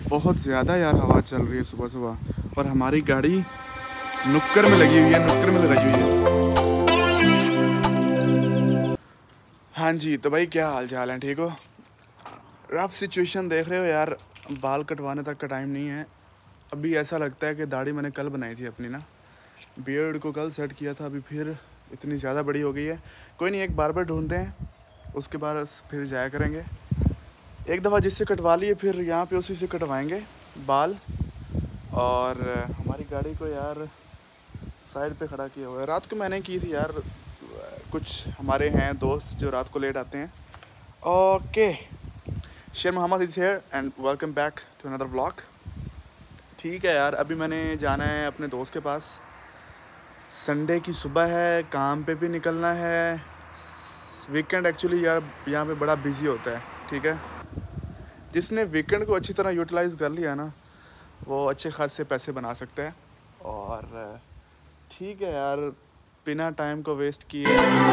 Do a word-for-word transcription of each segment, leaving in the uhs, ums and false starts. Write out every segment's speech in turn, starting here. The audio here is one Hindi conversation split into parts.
बहुत ज़्यादा यार हवा चल रही है सुबह सुबह, और हमारी गाड़ी नुक्कर में लगी हुई है, नुक्कर में लगाई हुई है। हाँ जी, तो भाई क्या हाल चाल है, ठीक हो? आप सिचुएशन देख रहे हो यार, बाल कटवाने तक का टाइम नहीं है। अभी ऐसा लगता है कि दाढ़ी मैंने कल बनाई थी अपनी ना, बियर्ड को कल सेट किया था, अभी फिर इतनी ज़्यादा बड़ी हो गई है। कोई नहीं, एक बार्बर ढूंढते हैं, उसके बाद फिर जाया करेंगे। एक दफ़ा जिससे कटवा लिए फिर यहाँ पे उसी से कटवाएंगे बाल। और हमारी गाड़ी को यार साइड पे खड़ा किया हुआ है, रात को मैंने की थी यार। कुछ हमारे हैं दोस्त जो रात को लेट आते हैं। Okay, Sher Mohammad is here and welcome back to another vlog. ठीक है यार, अभी मैंने जाना है अपने दोस्त के पास। संडे की सुबह है, काम पे भी निकलना है। वीकेंड एक्चुअली यार यहाँ पे बड़ा बिजी होता है, ठीक है। जिसने वीकेंड को अच्छी तरह यूटिलाइज़ कर लिया ना, वो अच्छे खासे पैसे बना सकता है। और ठीक है यार, बिना टाइम को वेस्ट किए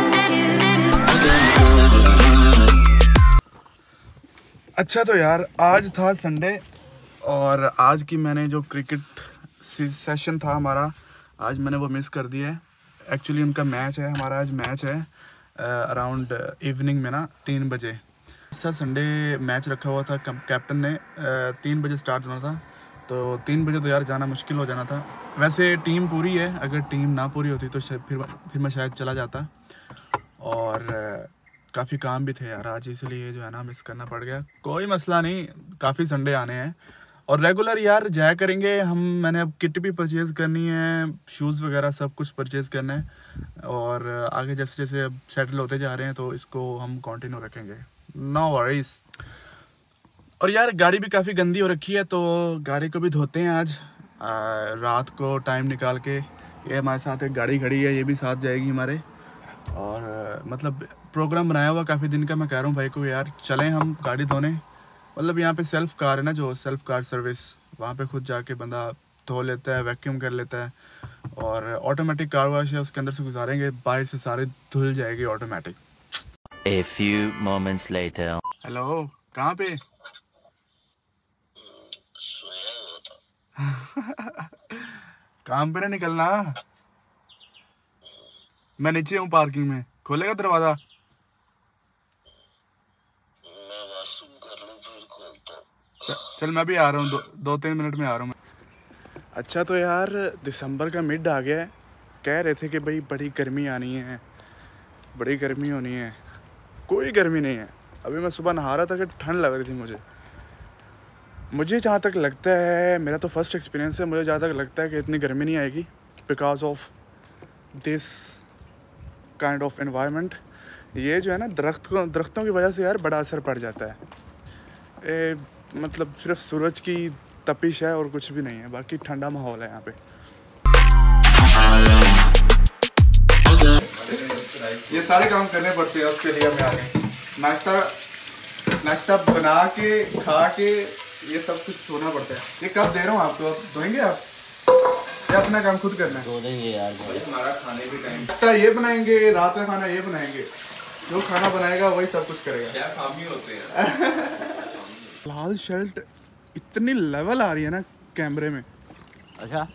अच्छा। तो यार आज था संडे, और आज की मैंने जो क्रिकेट सेशन था हमारा, आज मैंने वो मिस कर दिया है। एक्चुअली उनका मैच है, हमारा आज मैच है अराउंड इवनिंग में ना, तीन बजे था। संडे मैच रखा हुआ था, कैप्टन ने तीन बजे स्टार्ट होना था, तो तीन बजे तो यार जाना मुश्किल हो जाना था। वैसे टीम पूरी है, अगर टीम ना पूरी होती तो फिर फिर मैं शायद चला जाता। और काफ़ी काम भी थे यार आज, इसलिए जो है ना मिस करना पड़ गया। कोई मसला नहीं, काफ़ी संडे आने हैं और रेगुलर यार जाया करेंगे हम। मैंने अब किट भी परचेज़ करनी है, शूज़ वगैरह सब कुछ परचेज़ करना है। और आगे जैसे जैसे अब सेटल होते जा रहे हैं तो इसको हम कंटिन्यू रखेंगे, नो वरीज। और यार गाड़ी भी काफ़ी गंदी हो रखी है, तो गाड़ी को भी धोते हैं आज आ, रात को टाइम निकाल के। ये हमारे साथ एक गाड़ी खड़ी है, ये भी साथ जाएगी हमारे। और मतलब प्रोग्राम बनाया हुआ काफ़ी दिन का। मैं कह रहा हूँ भाई को यार चलें हम गाड़ी धोने। मतलब यहाँ पे सेल्फ़ कार है ना, जो सेल्फ़ कार सर्विस, वहाँ पे खुद जाके बंदा धो लेता है, वैक्यूम कर लेता है। और ऑटोमेटिक कार वॉश है, उसके अंदर से गुजारेंगे, बाहर से सारे धुल जाएगी automatic. A few moments later. Hello, कहाँ पे? काम पे ना निकलना, मैं नीचे हूँ पार्किंग में, खोलेगा दरवाजा? मैं वॉशरूम कर लूं फिर खोलता हूं। चल मैं भी आ रहा हूँ, दो, दो तीन मिनट में आ रहा हूँ मैं। अच्छा तो यार दिसंबर का मिड आ गया है, कह रहे थे कि भाई बड़ी गर्मी आनी है, बड़ी गर्मी होनी है। कोई गर्मी नहीं है। अभी मैं सुबह नहा रहा था कि ठंड लग रही थी मुझे। मुझे जहाँ तक लगता है, मेरा तो फर्स्ट एक्सपीरियंस है, मुझे जहाँ तक लगता है कि इतनी गर्मी नहीं आएगी because of this kind of environment. ये जो है ना, दरख्त को दरख्तों की वजह से यार बड़ा असर पड़ जाता है। ए, मतलब सिर्फ सूरज की तपिश है और कुछ भी नहीं है, बाकी ठंडा माहौल है यहाँ पे। ये सारे काम करने पड़ते हैं, उसके लिए हमें आगे नाश्ता नाश्ता बना के खा के ये सब कुछ धोना पड़ता है। ये कब दे रहा हूँ आपको, आप धोएंगे आप या अपना काम खुद करना है? धो देंगे यार, हमारा खाने के टाइम नाश्ता ये बनाएंगे, रात का खाना ये बनाएंगे, जो खाना बनाएगा वही सब कुछ करेगा। क्या काम ही होते हैं। लाल शर्ट इतनी लेवल आ रही है ना कैमरे में। अच्छा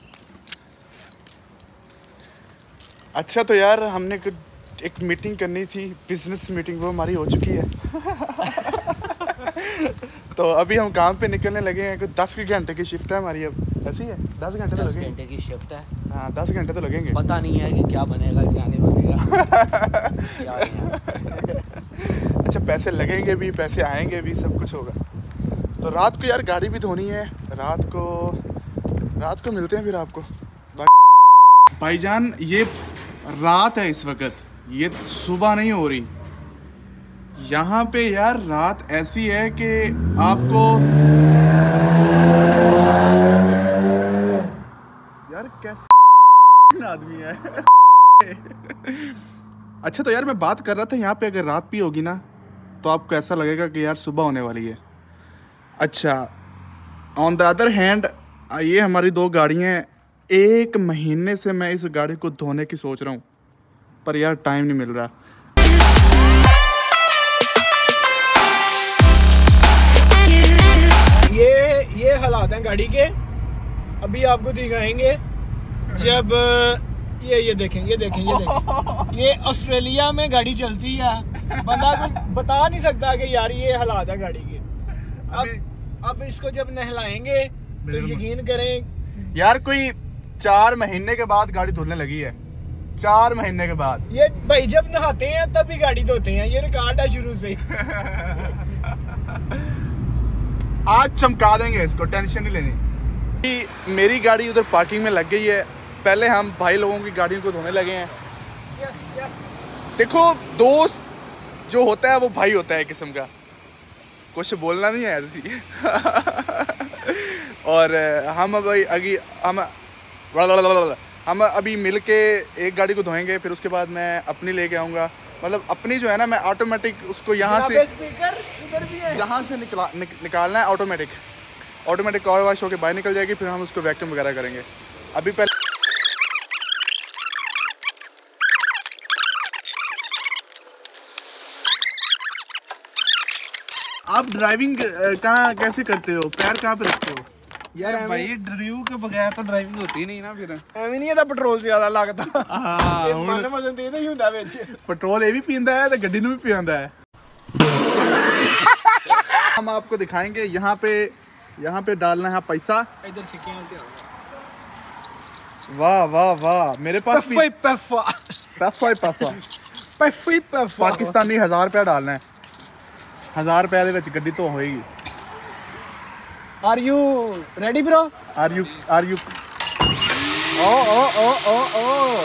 अच्छा तो यार हमने एक मीटिंग करनी थी, बिजनेस मीटिंग, वो हमारी हो चुकी है। तो अभी हम काम पे निकलने लगे हैं। कुछ दस घंटे की शिफ्ट है हमारी, अब ऐसी है, दस घंटे तो लगेंगे। घंटे की शिफ्ट है। हाँ दस घंटे तो लगेंगे। पता नहीं है कि क्या बनेगा क्या नहीं बनेगा। क्या अच्छा पैसे लगेंगे भी, पैसे आएंगे भी, सब कुछ होगा। तो रात को यार गाड़ी भी धोनी है, रात को रात को मिलते हैं फिर आपको। भाईजान ये रात है इस वक्त, ये सुबह नहीं हो रही। यहाँ पे यार रात ऐसी है कि आपको यार कैसे आदमी है। अच्छा तो यार मैं बात कर रहा था, यहाँ पे अगर रात भी होगी ना तो आपको ऐसा लगेगा कि यार सुबह होने वाली है। अच्छा ऑन द अदर हैंड ये हमारी दो गाड़ियाँ हैं। एक महीने से मैं इस गाड़ी को धोने की सोच रहा हूँ, पर यार टाइम नहीं मिल रहा। ये ये हालात हालात हैं गाड़ी के, अभी आपको दिखाएंगे जब ये ये देखें ये देखें ये देखें ये ऑस्ट्रेलिया में गाड़ी चलती है, बंदा कुछ बता नहीं सकता कि यार ये हालात है गाड़ी के। अब अब इसको जब नहलाएंगे तो यकीन करें यार कोई चार महीने के बाद गाड़ी धुलने लगी है, चार महीने के बाद। ये भाई जब नहाते हैं तभी गाड़ी धोते हैं, ये रिकॉर्ड है शुरू से। आज चमका देंगे इसको, टेंशन नहीं लेनी। मेरी गाड़ी उधर पार्किंग में लग गई है, पहले हम भाई लोगों की गाड़ियों को धोने लगे हैं। Yes yes. देखो दोस्त जो होता है वो भाई होता है किस्म का, कुछ बोलना नहीं है ऐसी। और हम अभी अभी हम हम अभी मिल के एक गाड़ी को धोएंगे, फिर उसके बाद मैं अपनी लेके आऊँगा। मतलब अपनी जो है ना, मैं ऑटोमेटिक उसको यहाँ से यहाँ से निकला निक, निकालना है ऑटोमेटिक ऑटोमेटिक कार वॉश होकर बाहर निकल जाएगी, फिर हम उसको वैक्यूम वगैरह करेंगे। अभी पहले आप ड्राइविंग कहाँ कैसे करते हो, पैर कहाँ पे रखते हो? यार भाई ड्राइव के बगैर तो ड्राइविंग होती नहीं ना, फिर ਐਵੇਂ ਨਹੀਂ ਇਹਦਾ ਪੈਟਰੋਲ ਜ਼ਿਆਦਾ ਲੱਗਦਾ। ਹਾਂ, ਇਹ ਹੁਣ ਮਨ ਮਜ਼ਨ ਤੇ ਇਹਦਾ ਹੀ ਹੁੰਦਾ ਵਿੱਚ। पेट्रोल ये भी पींदा है तो गड्डी ਨੂੰ भी पियांदा है। हम आपको दिखाएंगे यहाँ पे यहाँ पे डालना है पैसा। इधर सिक्के होते हैं। वाह वाह वाह, मेरे पास भी पैफा पैफा पैसा ही पैसा पैफा पैफा पाकिस्तानी हज़ार रुपया डालना है, हज़ार रुपये ਦੇ ਵਿੱਚ ਗੱਡੀ तो होएगी। Are you ready bro? Are you are you ओ ओ ओ ओ ओ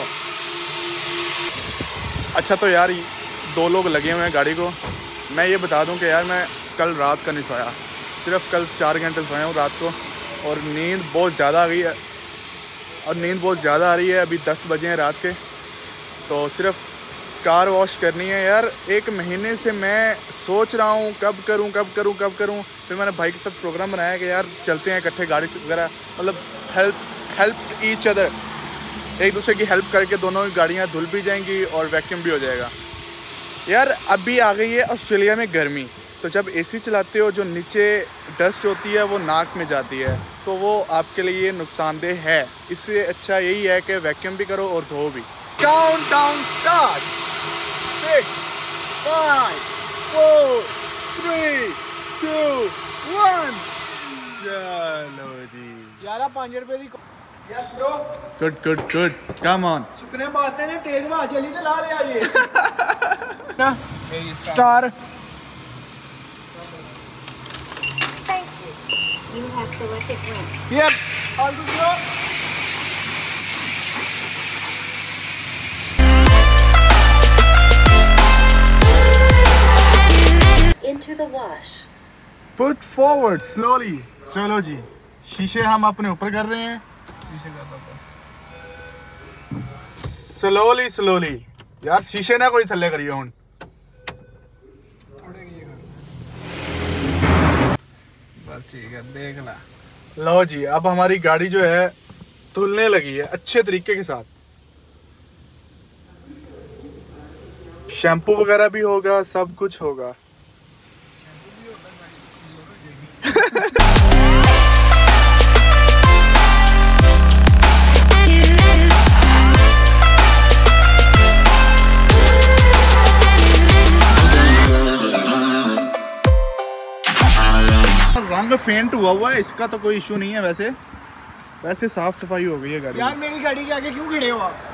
अच्छा तो यार दो लोग लगे हुए हैं गाड़ी को। मैं ये बता दूं कि यार मैं कल रात का नहीं सोया, सिर्फ कल चार घंटे सोया हूँ रात को, और नींद बहुत ज़्यादा आ गई है और नींद बहुत ज़्यादा आ रही है। अभी दस बजे हैं रात के, तो सिर्फ कार वॉश करनी है यार। एक महीने से मैं सोच रहा हूँ कब करूँ कब करूँ कब करूँ। फिर मैंने भाई के साथ प्रोग्राम बनाया कि यार चलते हैं इकट्ठे गाड़ी वगैरह, मतलब हेल्प हेल्प ईच अदर, एक दूसरे की हेल्प करके दोनों की गाड़ियाँ धुल भी जाएंगी और वैक्यूम भी हो जाएगा। यार अभी आ गई है ऑस्ट्रेलिया में गर्मी, तो जब एसी चलाते हो जो नीचे डस्ट होती है वो नाक में जाती है, तो वो आपके लिए नुकसानदेह है। इससे अच्छा यही है कि वैक्यूम भी करो और धो भी। Count down start, six five four three two one. चलो जी यार पाँच रुपए दी। Yes bro. Good good good, come on. शुक्रिया बातें ने तेज हवा चली तो ला ले आइए ना star. Thank you. You have selected one. Yup all good bro. Into the wash. Put forward slowly. चलो जी, शीशे हम अपने ऊपर कर रहे हैं स्लोली स्लोली। यार शीशे ना कोई थल्ले करियो हुन। बस ठीक है, देख ला। लो जी, अब हमारी गाड़ी जो है धुलने लगी है अच्छे तरीके के साथ। शैम्पू वगैरह भी होगा, सब कुछ होगा। रंग फेंट हुआ हुआ है, इसका तो कोई इशू नहीं है। वैसे वैसे साफ सफाई हो गई है गाड़ी। यार मेरी गाड़ी के आगे क्यों खड़े हो आप?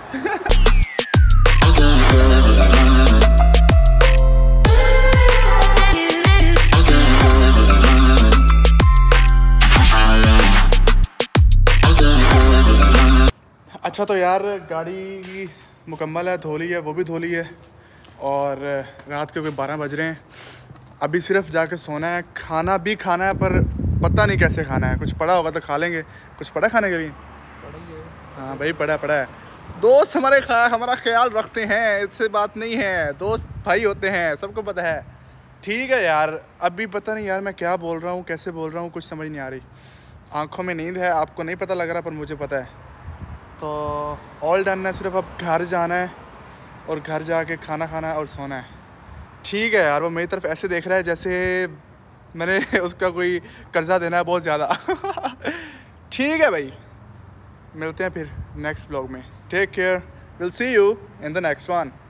अच्छा तो यार गाड़ी मुकम्मल है, धो ली है, वो भी धो ली है, और रात के कोई बारह बज रहे हैं। अभी सिर्फ जाके सोना है, खाना भी खाना है, पर पता नहीं कैसे खाना है। कुछ पड़ा होगा तो खा लेंगे। कुछ पड़ा खाने के लिए? हाँ भाई, पड़ा पड़ा है। दोस्त हमारे खा हमारा ख्याल रखते हैं, इससे बात नहीं है, दोस्त भाई होते हैं, सबको पता है। ठीक है यार, अभी पता नहीं यार मैं क्या बोल रहा हूँ, कैसे बोल रहा हूँ, कुछ समझ नहीं आ रही। आँखों में नींद है, आपको नहीं पता लग रहा पर मुझे पता है। तो ऑल डन है, सिर्फ अब घर जाना है और घर जाके खाना खाना है और सोना है। ठीक है यार, वो मेरी तरफ ऐसे देख रहा है जैसे मैंने उसका कोई कर्जा देना है बहुत ज़्यादा। ठीक है भाई, मिलते हैं फिर नेक्स्ट ब्लॉग में। Take care, will see you in the next one.